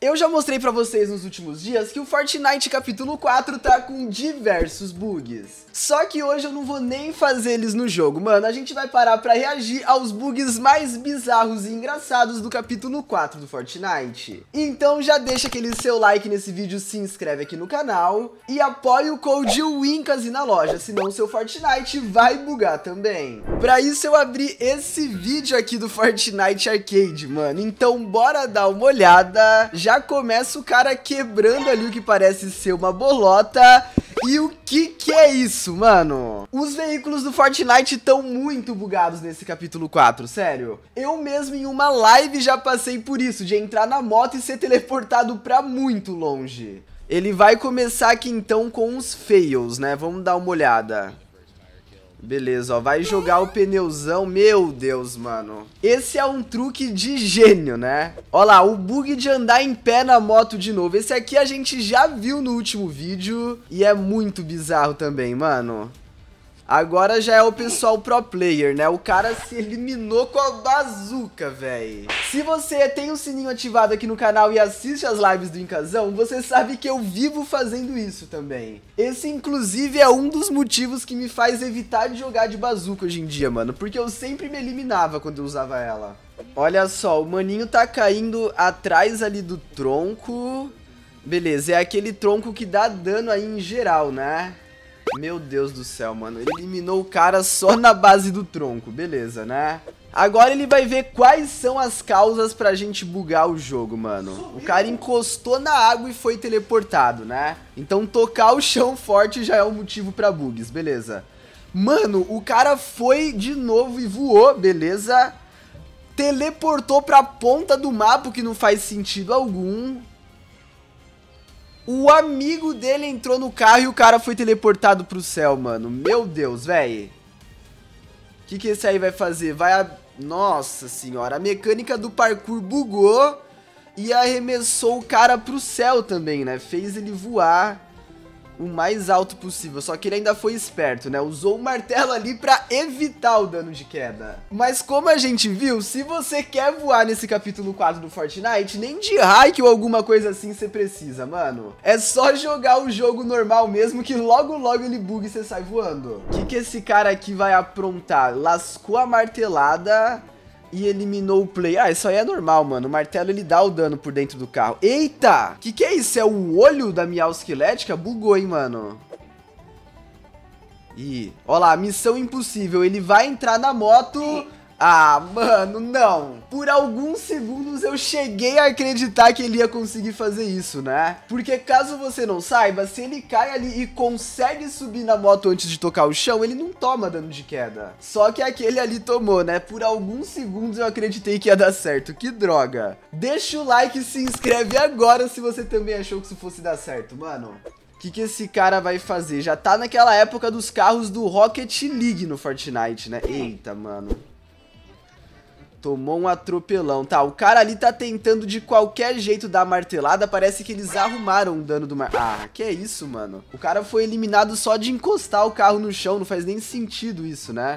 Eu já mostrei pra vocês nos últimos dias que o Fortnite capítulo 4 tá com diversos bugs. Só que hoje eu não vou nem fazer eles no jogo, mano. A gente vai parar pra reagir aos bugs mais bizarros e engraçados do capítulo 4 do Fortnite. Então já deixa aquele seu like nesse vídeo, se inscreve aqui no canal e apoia o code WINCASI na loja, senão o seu Fortnite vai bugar também. Pra isso eu abri esse vídeo aqui do Fortnite Arcade, mano. Então bora dar uma olhada. Já começa o cara quebrando ali o que parece ser uma bolota. E o que é isso, mano? Os veículos do Fortnite estão muito bugados nesse capítulo 4, sério. Eu mesmo em uma live já passei por isso, de entrar na moto e ser teleportado pra muito longe. Ele vai começar aqui então com os fails, né? Vamos dar uma olhada. Beleza, ó, vai jogar o pneuzão, meu Deus, mano. Esse é um truque de gênio, né? Ó lá, o bug de andar em pé na moto de novo. Esse aqui a gente já viu no último vídeo e é muito bizarro também, mano. Agora já é o pessoal pro player, né? O cara se eliminou com a bazuca, véi. Se você tem o sininho ativado aqui no canal e assiste as lives do Incasão, você sabe que eu vivo fazendo isso também. Esse, inclusive, é um dos motivos que me faz evitar de jogar de bazuca hoje em dia, mano. Porque eu sempre me eliminava quando eu usava ela. Olha só, o maninho tá caindo atrás ali do tronco. Beleza, é aquele tronco que dá dano aí em geral, né? Meu Deus do céu, mano. Ele eliminou o cara só na base do tronco. Beleza, né? Agora ele vai ver quais são as causas pra gente bugar o jogo, mano. O cara encostou na água e foi teleportado, né? Então tocar o chão forte já é um motivo pra bugs. Beleza. Mano, o cara foi de novo e voou. Beleza. Teleportou pra ponta do mapa, que não faz sentido algum. O amigo dele entrou no carro e o cara foi teleportado pro céu, mano. Meu Deus, velho. O que esse aí vai fazer? Nossa senhora, a mecânica do parkour bugou e arremessou o cara pro céu também, né? Fez ele voar o mais alto possível, só que ele ainda foi esperto, né? Usou o martelo ali pra evitar o dano de queda. Mas como a gente viu, se você quer voar nesse capítulo 4 do Fortnite, nem de hack ou alguma coisa assim você precisa, mano. É só jogar o jogo normal mesmo, que logo logo ele buga e você sai voando. O que esse cara aqui vai aprontar? Lascou a martelada e eliminou o play. Ah, isso aí é normal, mano. O martelo, ele dá o dano por dentro do carro. Eita! Que é isso? É o olho da miau esquelética? Bugou, hein, mano? Ih, ó lá, missão impossível. Ele vai entrar na moto. Ah, mano, não. Por alguns segundos eu cheguei a acreditar que ele ia conseguir fazer isso, né? Porque caso você não saiba, se ele cai ali e consegue subir na moto antes de tocar o chão, ele não toma dano de queda. Só que aquele ali tomou, né? Por alguns segundos eu acreditei que ia dar certo. Que droga. Deixa o like e se inscreve agora se você também achou que isso fosse dar certo, mano. O que esse cara vai fazer? Já tá naquela época dos carros do Rocket League no Fortnite, né? Eita, mano. Tomou um atropelão. Tá, o cara ali tá tentando de qualquer jeito dar martelada. Parece que eles arrumaram o dano do Ah, que é isso, mano? O cara foi eliminado só de encostar o carro no chão. Não faz nem sentido isso, né?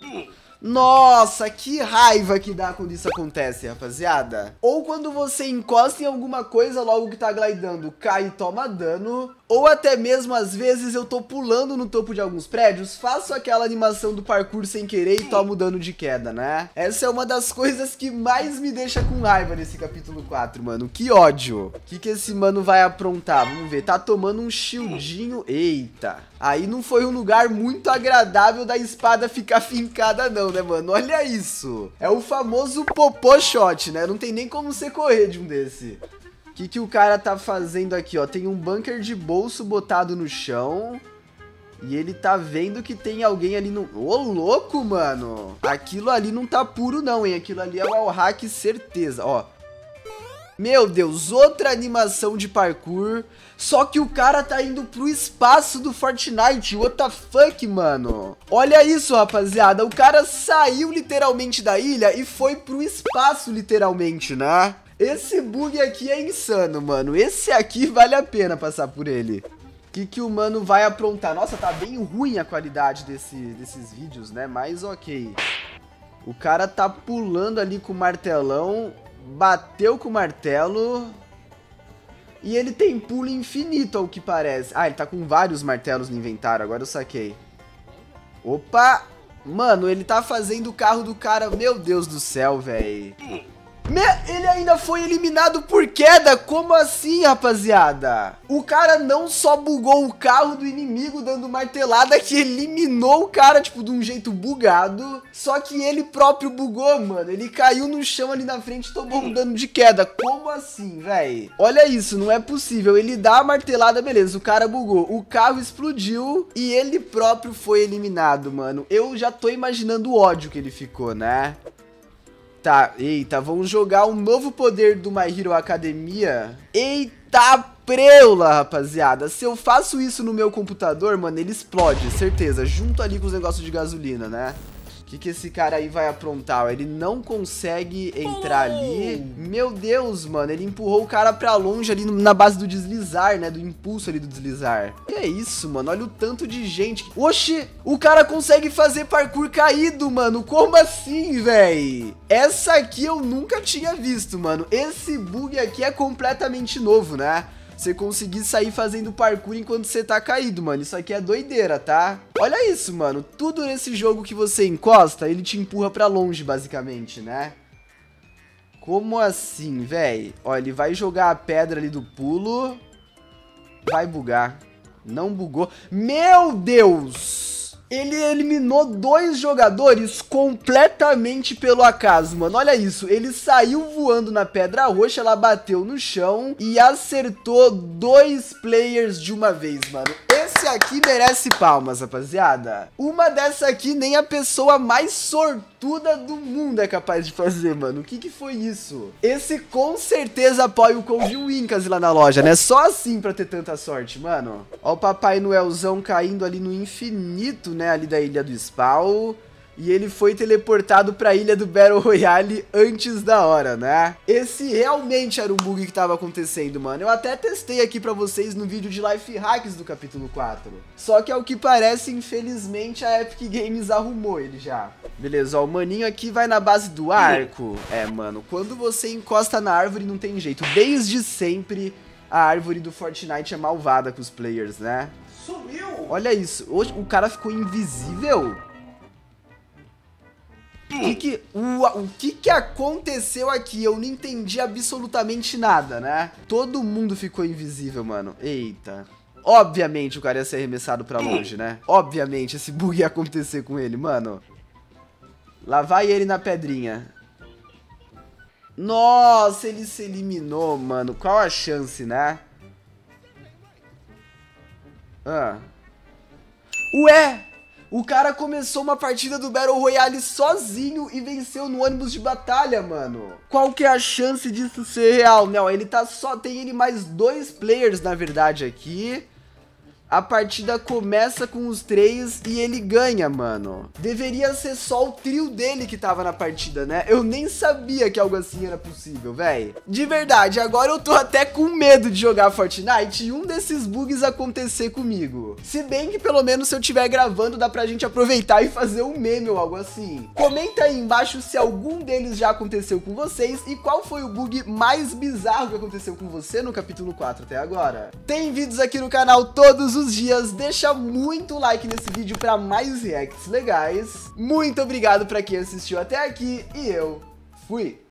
Nossa, que raiva que dá quando isso acontece, rapaziada. Ou quando você encosta em alguma coisa logo que tá glidando, cai e toma dano. Ou até mesmo, às vezes, eu tô pulando no topo de alguns prédios, faço aquela animação do parkour sem querer e tomo dano de queda, né? Essa é uma das coisas que mais me deixa com raiva nesse capítulo 4, mano. Que ódio. O que esse mano vai aprontar? Vamos ver. Tá tomando um shieldinho. Eita. Aí não foi um lugar muito agradável da espada ficar fincada não, né, mano? Olha isso. É o famoso popô shot, né? Não tem nem como você correr de um desse. O que o cara tá fazendo aqui, ó? Tem um bunker de bolso botado no chão. E ele tá vendo que tem alguém ali no... Ô, louco, mano! Aquilo ali não tá puro não, hein? Aquilo ali é o wallhack, certeza, ó. Meu Deus, outra animação de parkour. Só que o cara tá indo pro espaço do Fortnite. What the fuck, mano? Olha isso, rapaziada. O cara saiu literalmente da ilha e foi pro espaço, literalmente, né? Esse bug aqui é insano, mano. Esse aqui vale a pena passar por ele. O que o mano vai aprontar? Nossa, tá bem ruim a qualidade desses vídeos, né? Mas ok. O cara tá pulando ali com o martelão. Bateu com o martelo. E ele tem pulo infinito, ao que parece. Ah, ele tá com vários martelos no inventário, agora eu saquei. Opa! Mano, ele tá fazendo o carro do cara... Meu Deus do céu, velho. Ele ainda foi eliminado por queda? Como assim, rapaziada? O cara não só bugou o carro do inimigo dando martelada, que eliminou o cara, tipo, de um jeito bugado. Só que ele próprio bugou, mano. Ele caiu no chão ali na frente e tomou um dano de queda. Como assim, véi? Olha isso, não é possível. Ele dá a martelada, beleza, o cara bugou. O carro explodiu e ele próprio foi eliminado, mano. Eu já tô imaginando o ódio que ele ficou, né? Tá, eita, vamos jogar um novo poder do My Hero Academia. Eita preula, rapaziada. Se eu faço isso no meu computador, mano, ele explode, certeza. Junto ali com os negócios de gasolina, né? O que esse cara aí vai aprontar? Ele não consegue entrar ali. Meu Deus, mano, ele empurrou o cara pra longe ali na base do deslizar, né? Do impulso ali do deslizar. Que é isso, mano? Olha o tanto de gente. Oxi, o cara consegue fazer parkour caído, mano. Como assim, véi? Essa aqui eu nunca tinha visto, mano. Esse bug aqui é completamente novo, né? Você conseguir sair fazendo parkour enquanto você tá caído, mano. Isso aqui é doideira, tá? Olha isso, mano. Tudo nesse jogo que você encosta, ele te empurra pra longe, basicamente, né? Como assim, véi? Ó, ele vai jogar a pedra ali do pulo. Vai bugar. Não bugou. Meu Deus! Ele eliminou 2 jogadores completamente pelo acaso, mano. Olha isso, ele saiu voando na pedra roxa, ela bateu no chão e acertou 2 players de uma vez, mano. Esse aqui merece palmas, rapaziada. Uma dessa aqui nem a pessoa mais sortuda do mundo é capaz de fazer, mano. O que foi isso? Esse com certeza apoia o Code Wincas lá na loja, né? Só assim pra ter tanta sorte, mano. Ó o Papai Noelzão caindo ali no infinito, né? Ali da ilha do Spawn. E ele foi teleportado pra ilha do Battle Royale antes da hora, né? Esse realmente era um bug que tava acontecendo, mano. Eu até testei aqui pra vocês no vídeo de Life Hacks do capítulo 4. Só que ao que parece, infelizmente, a Epic Games arrumou ele já. Beleza, ó, o maninho aqui vai na base do arco. É, mano, quando você encosta na árvore não tem jeito. Desde sempre, a árvore do Fortnite é malvada com os players, né? Sumiu! Olha isso, hoje o cara ficou invisível? O que aconteceu aqui? Eu não entendi absolutamente nada, né? Todo mundo ficou invisível, mano. Eita. Obviamente o cara ia ser arremessado pra longe, né? Obviamente esse bug ia acontecer com ele, mano. Lá vai ele na pedrinha. Nossa, ele se eliminou, mano. Qual a chance, né? Ué! O cara começou uma partida do Battle Royale sozinho e venceu no ônibus de batalha, mano. Qual que é a chance disso ser real? Não, ele tá só... Tem ele mais 2 players, na verdade, aqui. A partida começa com os 3 e ele ganha, mano. Deveria ser só o trio dele que tava na partida, né? Eu nem sabia que algo assim era possível, véi. De verdade, agora eu tô até com medo de jogar Fortnite e um desses bugs acontecer comigo. Se bem que pelo menos se eu estiver gravando dá pra gente aproveitar e fazer um meme ou algo assim. Comenta aí embaixo se algum deles já aconteceu com vocês e qual foi o bug mais bizarro que aconteceu com você no capítulo 4 até agora. Tem vídeos aqui no canal todos os dias, deixa muito like nesse vídeo para mais reacts legais. Muito obrigado para quem assistiu até aqui e eu fui!